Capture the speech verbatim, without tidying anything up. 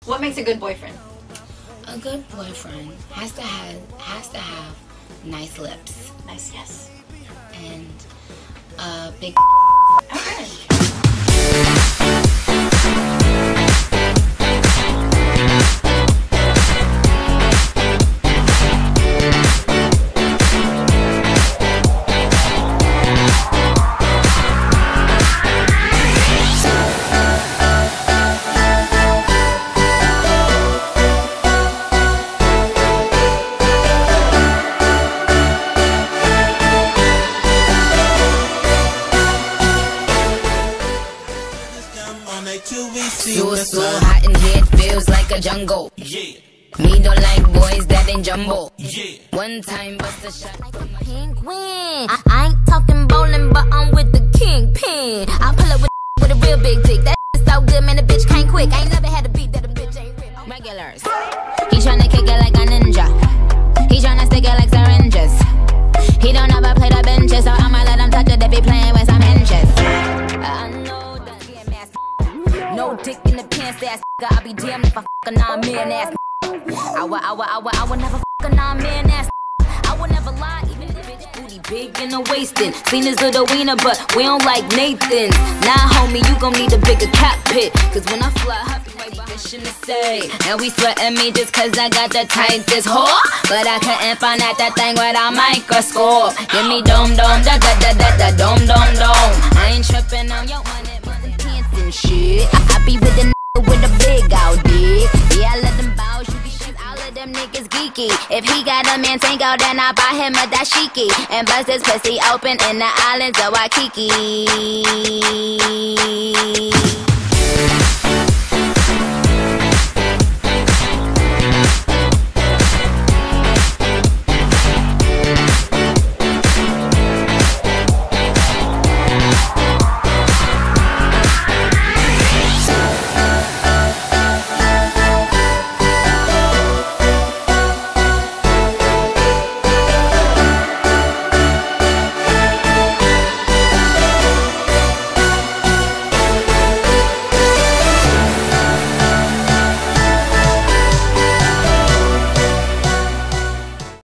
What makes a good boyfriend? A good boyfriend has to have has to have nice lips. Nice, yes. And a big. Okay. So, so hot in here, it feels like a jungle. Yeah. Me don't like boys that ain't jumbo. Yeah. One time, bust a shot like a penguin. I, I ain't talking bowling, but I'm with the kingpin. I pull up with, with a real big dick. That so good, man, the bitch can't quick. I ain't never had a beat that a bitch ain't rip. Regulars. He tryna kick it like a ninja. He tryna stick it like syringes. He don't ever play the benches, so I'ma let him touch it if he playing with some inches. I know that he ain't mass. No dick in the pants ass nigga. I be damned if I fuck a non-man ass nigga. I would, I would, I would, I would never fuck a non-man ass nigga. I would never lie, even if bitch booty big and a waistin'. Seen his little wiener, but we don't like Nathan's. Nah, homie, you gon' need a bigger cockpit. Cause when I fly, I be right position to say. And we sweatin' me just cause I got the tightest whore. But I couldn't find out that thing with a microscope. Give me dome, dome, da da da da da, dome, dome, dome. I ain't trippin' on your money. Shit. I, I be with the nigga with a big old dick. Yeah, I let them bow, you be shit. All of them niggas geeky. If he got a man tango, then I buy him a dashiki and bust his pussy open in the islands of Waikiki.